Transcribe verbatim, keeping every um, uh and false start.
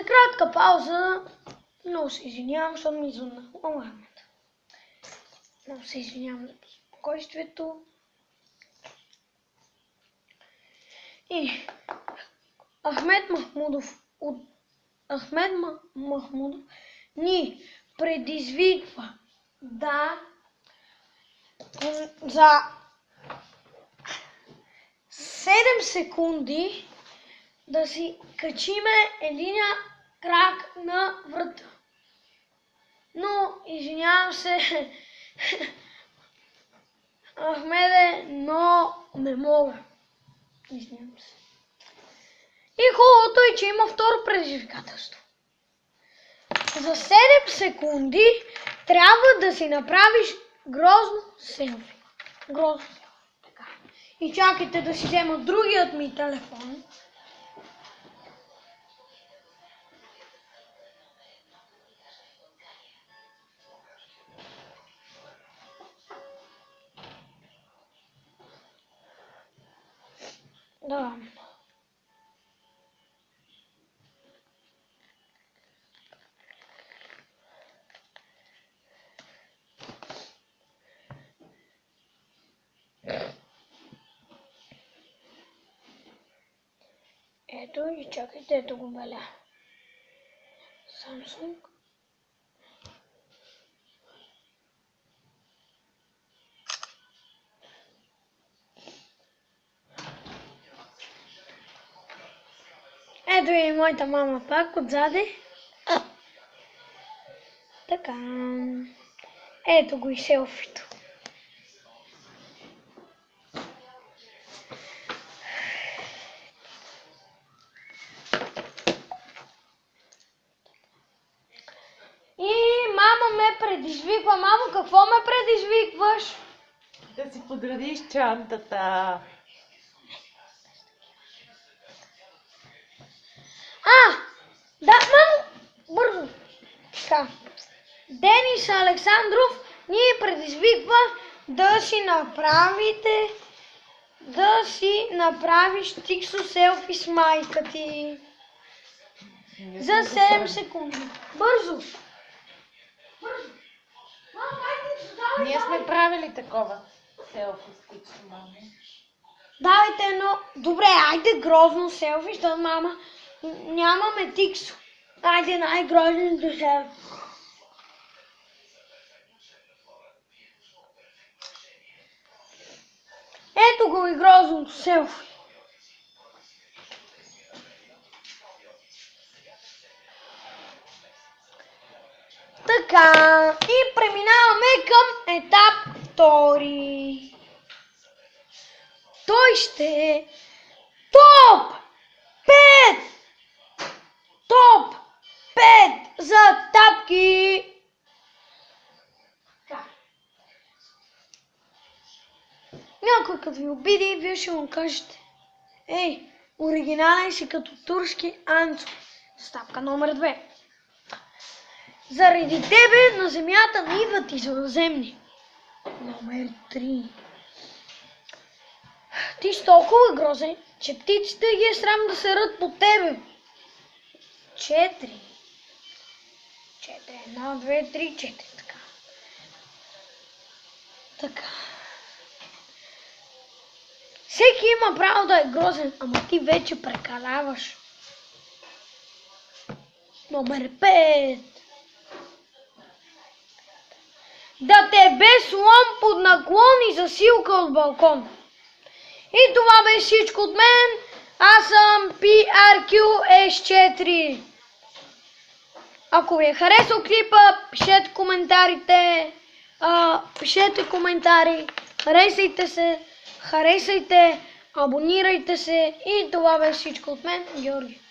кратка пауза. Много се извинявам, защото ми звънна алармата. Много се извинявам за спокойствието. И Ахмед Махмудов от Ахмед Махмудов ни предизвиква да за седем секунди да си качиме единия крак на врата. Но, извинявам се, Ахмеде, но не мога. Извинявам се. И хубавото е, че има второ предизвикателство. За седем секунди трябва да си направиш грозно селфи. Грозно селфи. Така. И чакайте да си взема другият ми телефон. Да. Ето и чакайте, ето го беля. Samsung. Ето и моята мама пак отзади. Така. Ето го и селфито. И мама ме предизвиква. Мамо, какво ме предизвикваш? Да си подредиш чантата. А, да, мамо, бързо. Така. Денис Александров ни предизвиква да си направите, да си направиш тиксо селфи с майка ти. За седем секунди. Бързо. Бързо. Мамо, айде, давай, Ние сме правили такова селфи с тиксо, мама. давайте едно. Добре, айде грозно селфи, защото мама нямаме тиксо. Айде най-грозното селфи. Ето го и грозното селфи. Така, и преминаваме към етап втори. Той ще е топ пет! Топ пет за тапки! Някой като ви обиди, вие ще му кажете: ей, оригинален си като турски Анцо. Стъпка номер две. Заради тебе на земята не идват извънземни. Номер три. Ти си толкова грозен, че птиците ги е срам да се рът по тебе. Четири. Четири. Една, две, три, четири. Така. Така. Всеки има право да е грозен, ама ти вече прекаляваш. Номер пет. Да те бе слон под наклон и засилка от балкон. И това бе всичко от мен. Аз съм Пи Ар Кю Ес четири. Ако ви е харесал клипа, пишете коментарите. А, пишете коментари. Харесайте се. Харесайте. Абонирайте се. И това бе всичко от мен, Георги.